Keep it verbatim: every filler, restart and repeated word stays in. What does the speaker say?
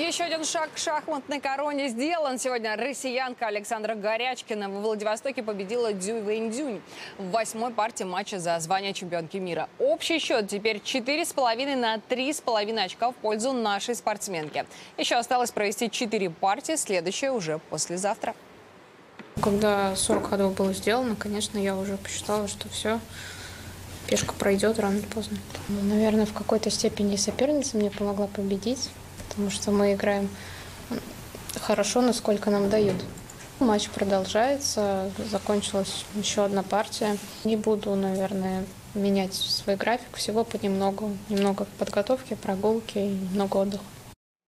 еще один шаг к шахматной короне сделан. Сегодня россиянка Александра Горячкина во Владивостоке победила Цзюй Вэньцзюнь в восьмой партии матча за звание чемпионки мира. Общий счет теперь четыре с половиной на три с половиной очка в пользу нашей спортсменки. Еще осталось провести четыре партии, следующая уже послезавтра. Когда сорок ходов было сделано, конечно, я уже посчитала, что все, пешка пройдет рано или поздно. Ну, наверное, в какой-то степени соперница мне помогла победить, потому что мы играем хорошо, насколько нам дают. Матч продолжается, закончилась еще одна партия. Не буду, наверное, менять свой график, всего понемногу. Немного подготовки, прогулки и много отдыха.